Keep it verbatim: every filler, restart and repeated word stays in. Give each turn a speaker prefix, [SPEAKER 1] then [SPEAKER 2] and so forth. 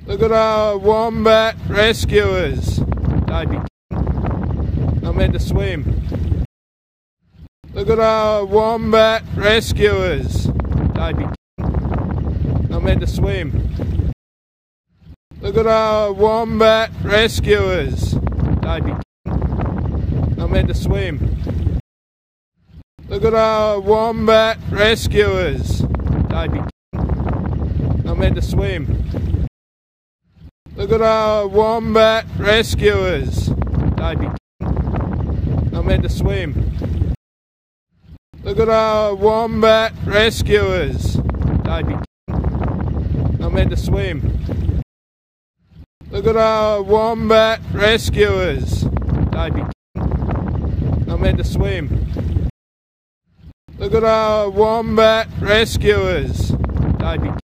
[SPEAKER 1] Look at our Wombat rescuers. They'd be I meant to swim. Look at our Wombat rescuers. They'd be I meant to swim. Look at our Wombat rescuers. They'd be I meant to swim. Look at our Wombat rescuers. They'd be I meant to swim. Look at our Wombat rescuers. They'd be I meant to swim. Look at our Wombat rescuers. They'd be I meant to swim. Look at our Wombat rescuers. They'd be I meant to swim. Look at our Wombat rescuers. They'd be